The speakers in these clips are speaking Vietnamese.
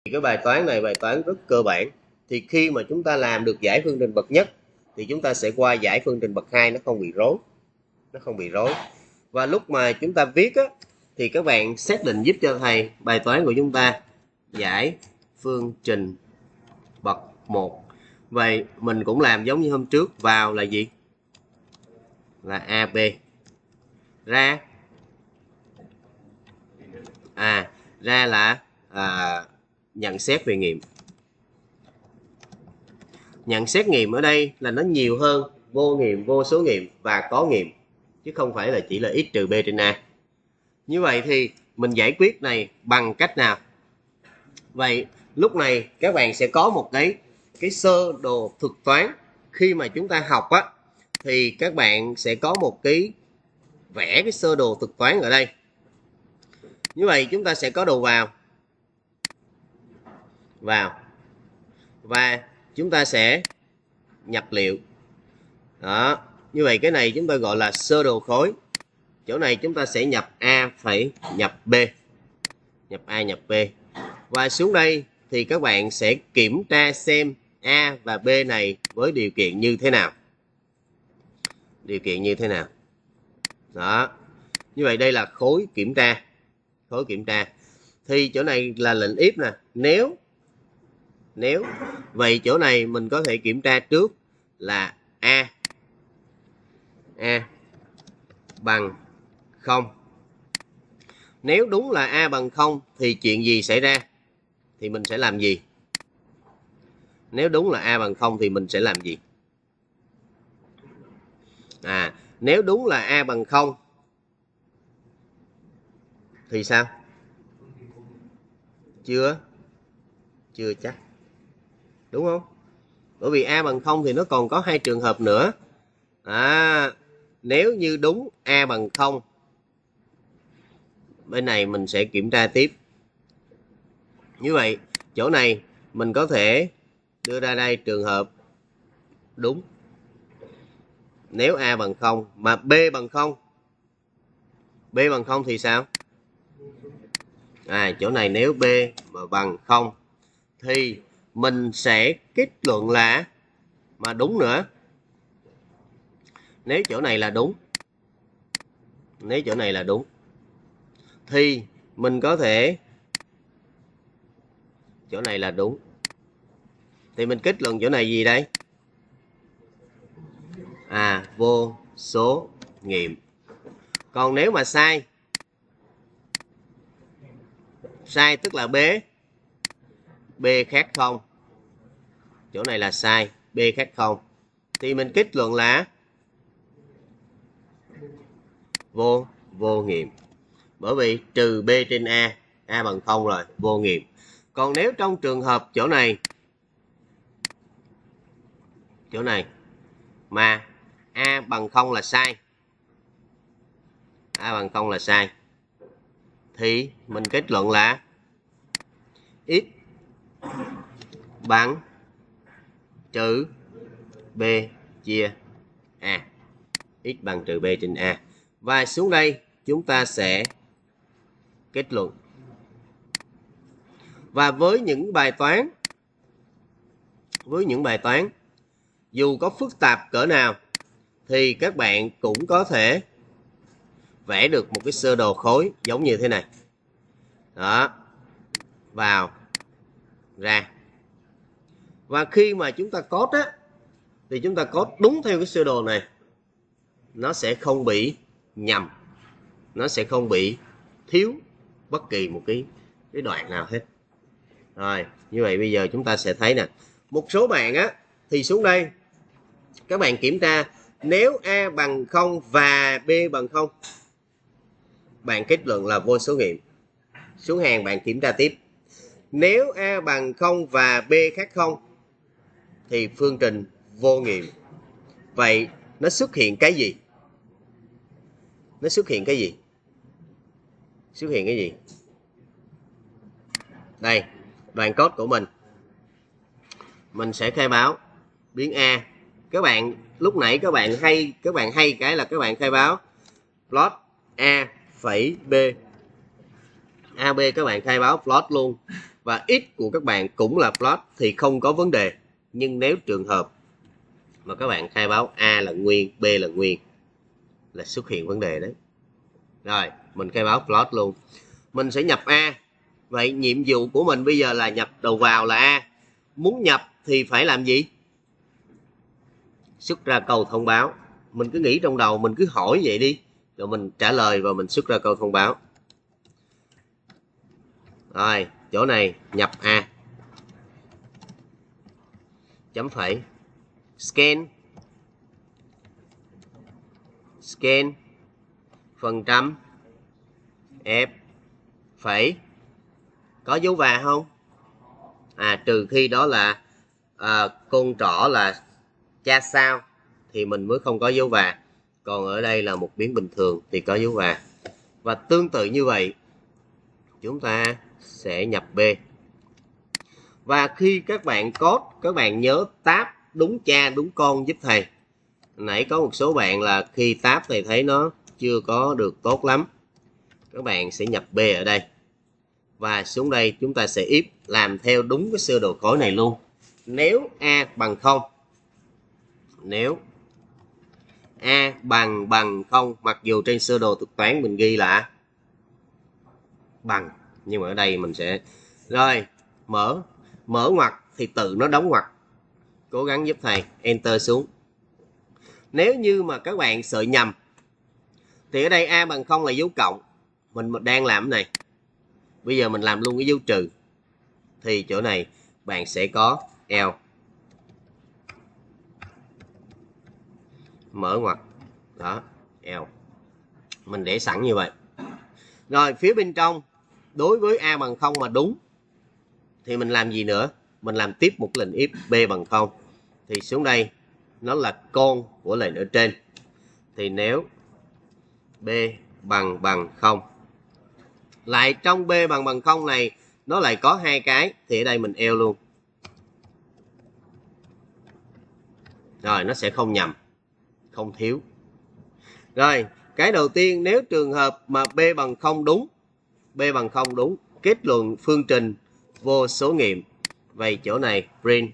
Cái bài toán này bài toán rất cơ bản. Thì khi mà chúng ta làm được giải phương trình bậc nhất thì chúng ta sẽ qua giải phương trình bậc 2, nó không bị rối. Và lúc mà chúng ta viết á, thì các bạn xác định giúp cho thầy bài toán của chúng ta giải phương trình bậc 1. Vậy mình cũng làm giống như hôm trước, vào là gì? Là AB. Ra là nhận xét về nghiệm. Nhận xét nghiệm ở đây là nó nhiều hơn vô nghiệm, vô số nghiệm và có nghiệm, chứ không phải là chỉ là x trừ b trên a. Như vậy thì mình giải quyết này bằng cách nào? Vậy lúc này các bạn sẽ có một cái sơ đồ thực toán. Khi mà chúng ta học á, thì các bạn sẽ có một cái vẽ cái sơ đồ thực toán ở đây. Như vậy chúng ta sẽ có đồ vào và chúng ta sẽ nhập liệu. Đó, như vậy cái này chúng ta gọi là sơ đồ khối. Chỗ này chúng ta sẽ nhập A phải nhập B. Nhập A nhập B. Và xuống đây thì các bạn sẽ kiểm tra xem A và B này với điều kiện như thế nào. Đó. Như vậy đây là khối kiểm tra. Thì chỗ này là lệnh if nè. Nếu vậy chỗ này mình có thể kiểm tra trước là A bằng 0. Nếu đúng là A bằng 0 thì chuyện gì xảy ra? Thì mình sẽ làm gì? Nếu đúng là A bằng 0 thì mình sẽ làm gì? Nếu đúng là A bằng 0 thì sao? Chưa chắc. Đúng không? Bởi vì A bằng 0 thì nó còn có 2 trường hợp nữa. Nếu như đúng A bằng 0, bên này mình sẽ kiểm tra tiếp. Như vậy, chỗ này mình có thể đưa ra đây trường hợp đúng. Nếu A bằng 0 mà B bằng 0. B bằng 0 thì sao? Chỗ này nếu B mà bằng 0 thì mình sẽ kết luận là mà đúng nữa. Nếu chỗ này là đúng thì mình có thể chỗ này là đúng. Thì mình kết luận chỗ này gì đây? Vô số nghiệm. Còn nếu mà sai tức là B khác 0. Chỗ này là sai, B khác 0. Thì mình kết luận là vô nghiệm. Bởi vì trừ B trên A, A bằng 0 rồi, vô nghiệm. Còn nếu trong trường hợp chỗ này mà A bằng 0 là sai. Thì mình kết luận là x bằng trừ B chia A. X bằng trừ B trên A. Và xuống đây chúng ta sẽ kết luận. Và với những bài toán dù có phức tạp cỡ nào thì các bạn cũng có thể vẽ được một cái sơ đồ khối giống như thế này. Đó. Vào, ra. Và khi mà chúng ta code á, thì chúng ta code đúng theo cái sơ đồ này. Nó sẽ không bị nhầm. Nó sẽ không bị thiếu bất kỳ một cái đoạn nào hết. Rồi, như vậy bây giờ chúng ta sẽ thấy nè. Một số bạn á, thì xuống đây các bạn kiểm tra nếu A bằng 0 và B bằng 0, bạn kết luận là vô số nghiệm. Xuống hàng bạn kiểm tra tiếp. Nếu A bằng 0 và B khác 0 thì phương trình vô nghiệm. Vậy nó xuất hiện cái gì? Đây, đoạn code của mình sẽ khai báo biến A. Các bạn lúc nãy các bạn hay cái là các bạn khai báo plot A phẩy B. AB các bạn khai báo plot luôn và x của các bạn cũng là float thì không có vấn đề. Nhưng nếu trường hợp mà các bạn khai báo A là nguyên, B là nguyên là xuất hiện vấn đề đấy. Rồi, mình khai báo float luôn. Mình sẽ nhập A. Vậy nhiệm vụ của mình bây giờ là nhập đầu vào là A. Muốn nhập thì phải làm gì? Xuất ra câu thông báo. Mình cứ nghĩ trong đầu, mình cứ hỏi vậy đi. Rồi mình trả lời và mình xuất ra câu thông báo. Rồi, chỗ này nhập A. Chấm phẩy. Scan. Scan. Phần trăm. F. Phẩy. Có dấu và không? Trừ khi đó là con trỏ là cha sao thì mình mới không có dấu và. Còn ở đây là một biến bình thường thì có dấu và. Và tương tự như vậy, chúng ta sẽ nhập B. Và khi các bạn code, các bạn nhớ tab đúng cha đúng con giúp thầy. Nãy có một số bạn là khi tab thầy thấy nó chưa có được tốt lắm. Các bạn sẽ nhập B ở đây. Và xuống đây chúng ta sẽ if làm theo đúng cái sơ đồ khối này luôn. Nếu A bằng 0. Nếu A bằng 0, mặc dù trên sơ đồ thực toán mình ghi là bằng, nhưng mà ở đây mình sẽ rồi mở ngoặc thì tự nó đóng ngoặc. Cố gắng giúp thầy enter xuống. Nếu như mà các bạn sợ nhầm thì ở đây A bằng 0 là dấu cộng, mình đang làm cái này. Bây giờ mình làm luôn cái dấu trừ thì chỗ này bạn sẽ có L. Mở ngoặc đó, L. Mình để sẵn như vậy. Rồi phía bên trong, đối với A bằng 0 mà đúng thì mình làm gì nữa? Mình làm tiếp một lệnh if B bằng 0. Thì xuống đây nó là con của lệnh ở trên. Thì nếu B bằng 0, lại trong B bằng 0 này nó lại có hai cái thì ở đây mình eo luôn. Rồi nó sẽ không nhầm, không thiếu. Rồi cái đầu tiên, nếu trường hợp mà B bằng 0 đúng, B bằng 0 đúng, kết luận phương trình vô số nghiệm. Vậy chỗ này print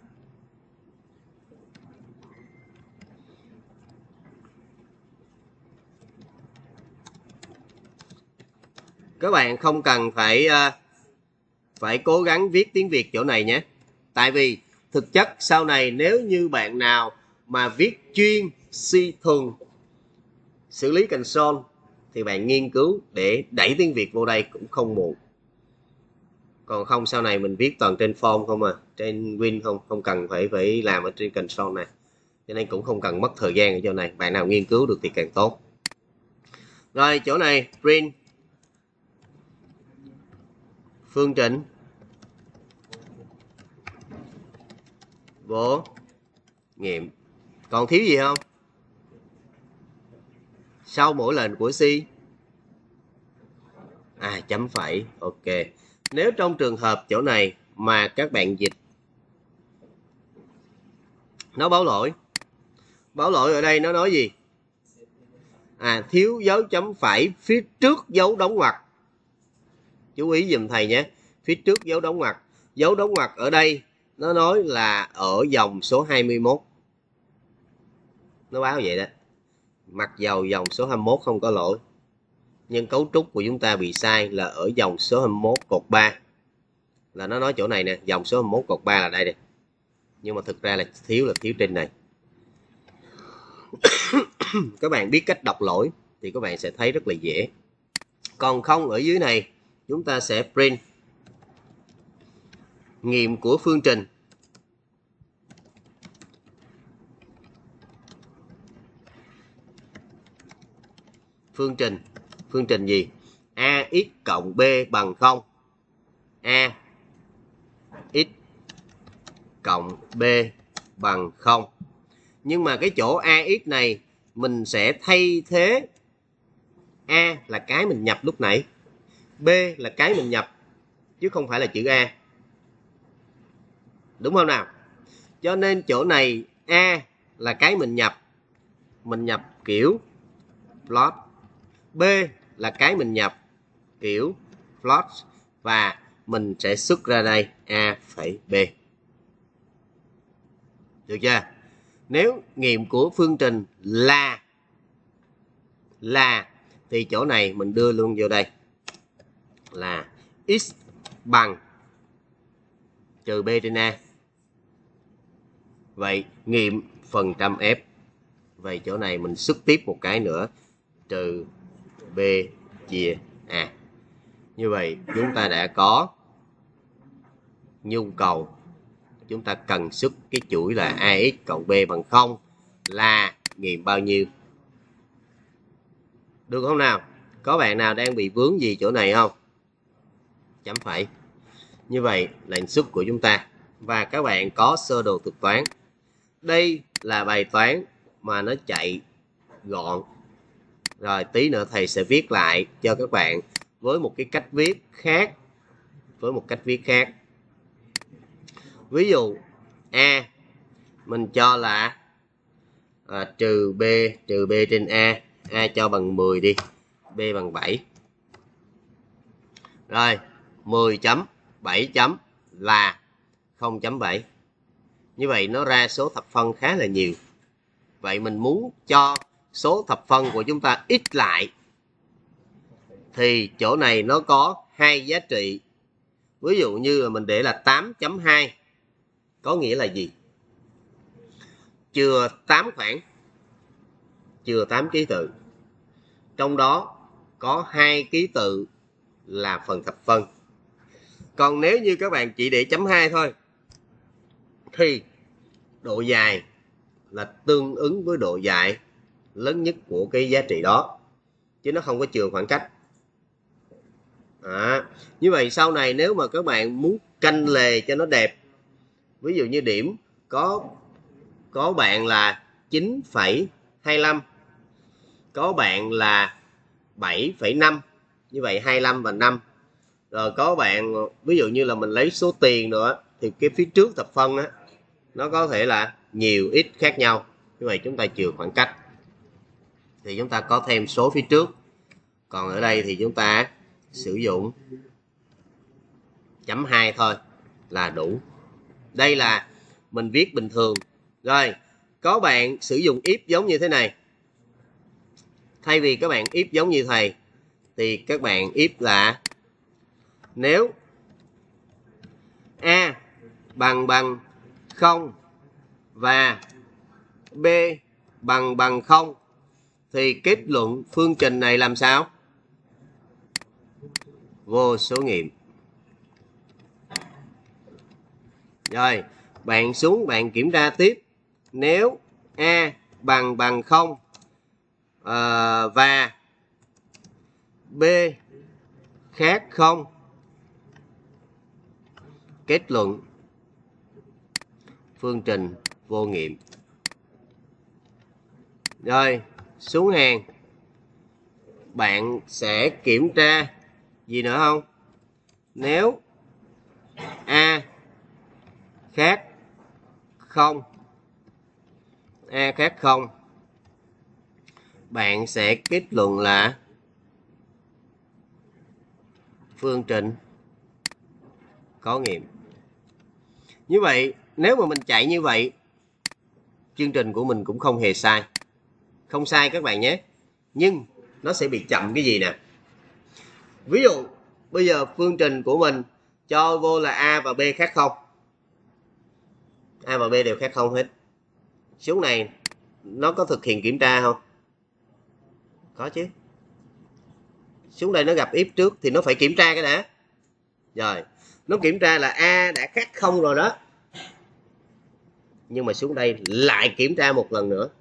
các bạn không cần phải cố gắng viết tiếng Việt chỗ này nhé. Tại vì thực chất sau này nếu như bạn nào mà viết chuyên thuần xử lý console thì bạn nghiên cứu để đẩy tiếng Việt vô đây cũng không muộn. Còn không sau này mình viết toàn trên form không trên Win không cần phải làm ở trên console này. Cho nên cũng không cần mất thời gian ở chỗ này. Bạn nào nghiên cứu được thì càng tốt. Rồi chỗ này print phương trình vô nghiệm. Còn thiếu gì không? Sau mỗi lệnh của C chấm phẩy. Ok. Nếu trong trường hợp chỗ này mà các bạn dịch nó báo lỗi ở đây nó nói gì? Thiếu dấu chấm phẩy phía trước dấu đóng ngoặc. Chú ý giùm thầy nhé, phía trước dấu đóng ngoặc. Dấu đóng ngoặc ở đây nó nói là ở dòng số 21. Nó báo vậy đó. Mặc dầu dòng số 21 không có lỗi, nhưng cấu trúc của chúng ta bị sai là ở dòng số 21 cột 3. Là nó nói chỗ này nè, dòng số 21 cột 3 là đây đây. Nhưng mà thực ra là thiếu trên này. Các bạn biết cách đọc lỗi thì các bạn sẽ thấy rất là dễ. Còn không ở dưới này chúng ta sẽ print nghiệm của phương trình. Phương trình gì? AX cộng B bằng 0. AX cộng B bằng 0. Nhưng mà cái chỗ AX này mình sẽ thay thế A là cái mình nhập lúc nãy, B là cái mình nhập chứ không phải là chữ A. Đúng không nào? Cho nên chỗ này A là cái mình nhập kiểu float. B là cái mình nhập kiểu float. Và mình sẽ xuất ra đây A phẩy B. Được chưa? Nếu nghiệm của phương trình là thì chỗ này mình đưa luôn vô đây là x bằng trừ B trên A. Vậy nghiệm phần trăm F. Vậy chỗ này mình xuất tiếp một cái nữa trừ B chia A. Như vậy chúng ta đã có nhu cầu chúng ta cần xuất cái chuỗi là AX cộng B bằng 0 là nghiệm bao nhiêu. Được không nào? Có bạn nào đang bị vướng gì chỗ này không? Chấm phẩy. Như vậy là hình xuất của chúng ta. Và các bạn có sơ đồ thực toán. Đây là bài toán mà nó chạy gọn. Rồi tí nữa thầy sẽ viết lại cho các bạn với một cái cách viết khác. Ví dụ A mình cho là trừ B trên A. A cho bằng 10 đi. B bằng 7. Rồi 10 chấm 7 chấm là 0.7. Như vậy nó ra số thập phân khá là nhiều. Vậy mình muốn cho số thập phân của chúng ta ít lại thì chỗ này nó có hai giá trị. Ví dụ như là mình để là 8.2 có nghĩa là gì? Chừa 8 khoảng, chừa 8 ký tự. Trong đó có 2 ký tự là phần thập phân. Còn nếu như các bạn chỉ để chấm 2 thôi thì độ dài là tương ứng với độ dài lớn nhất của cái giá trị đó, chứ nó không có chừa khoảng cách. Như vậy sau này nếu mà các bạn muốn canh lề cho nó đẹp, ví dụ như điểm có bạn là 9,25, có bạn là 7,5, như vậy 25 và 5. Rồi có bạn ví dụ như là mình lấy số tiền nữa thì cái phía trước thập phân á nó có thể là nhiều ít khác nhau. Như vậy chúng ta chừa khoảng cách thì chúng ta có thêm số phía trước. Còn ở đây thì chúng ta sử dụng chấm 2 thôi là đủ. Đây là mình viết bình thường. Rồi có bạn sử dụng if giống như thế này. Thay vì các bạn if giống như thầy thì các bạn if là nếu A bằng 0 và B bằng 0 thì kết luận phương trình này làm sao? Vô số nghiệm. Rồi bạn xuống bạn kiểm tra tiếp. Nếu A bằng 0 và B khác 0, kết luận phương trình vô nghiệm. Rồi xuống hàng bạn sẽ kiểm tra gì nữa không? Nếu A khác 0, bạn sẽ kết luận là phương trình có nghiệm. Như vậy nếu mà mình chạy như vậy, chương trình của mình cũng không hề sai. Không sai các bạn nhé. Nhưng nó sẽ bị chậm cái gì nè. Ví dụ bây giờ phương trình của mình cho vô là A và B khác 0. A và B đều khác 0 hết. Xuống này nó có thực hiện kiểm tra không? Có chứ. Xuống đây nó gặp if trước thì nó phải kiểm tra cái đã. Rồi nó kiểm tra là A đã khác 0 rồi đó. Nhưng mà xuống đây lại kiểm tra một lần nữa.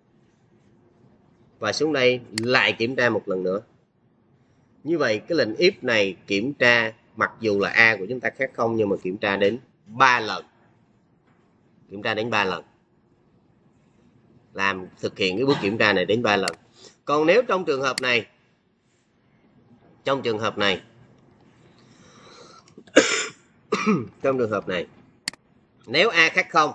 Và xuống đây lại kiểm tra một lần nữa. Như vậy cái lệnh if này kiểm tra mặc dù là A của chúng ta khác 0 nhưng mà kiểm tra đến 3 lần. Kiểm tra đến 3 lần. Thực hiện cái bước kiểm tra này đến 3 lần. Còn nếu trong trường hợp này nếu A khác 0,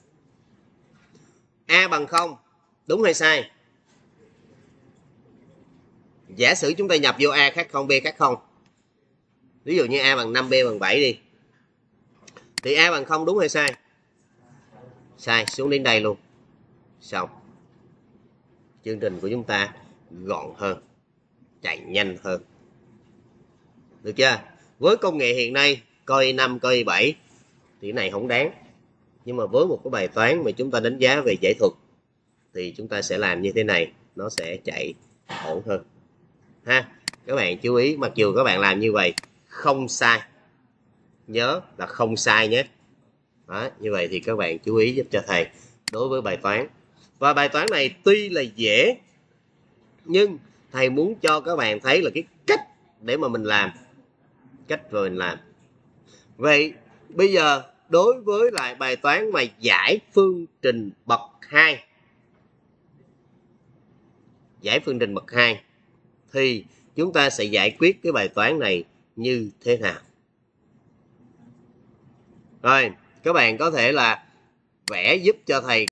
A bằng 0, đúng hay sai? Giả sử chúng ta nhập vô A khác 0, B khác 0. Ví dụ như A bằng 5, B bằng 7 đi. Thì A bằng 0 đúng hay sai? Sai, xuống đến đây luôn. Xong. Chương trình của chúng ta gọn hơn, chạy nhanh hơn. Được chưa? Với công nghệ hiện nay, coi 5, coi 7 thì cái này không đáng. Nhưng mà với một cái bài toán mà chúng ta đánh giá về giải thuật thì chúng ta sẽ làm như thế này, nó sẽ chạy ổn hơn. Ha, các bạn chú ý, mặc dù các bạn làm như vậy không sai, nhớ là không sai nhé. Đó, như vậy thì các bạn chú ý giúp cho thầy đối với bài toán. Và bài toán này tuy là dễ, nhưng thầy muốn cho các bạn thấy là cái cách để mà mình làm. Cách rồi mình làm. Vậy bây giờ đối với lại bài toán mà giải phương trình bậc 2, giải phương trình bậc 2 thì chúng ta sẽ giải quyết cái bài toán này như thế nào? Rồi, các bạn có thể là vẽ giúp cho thầy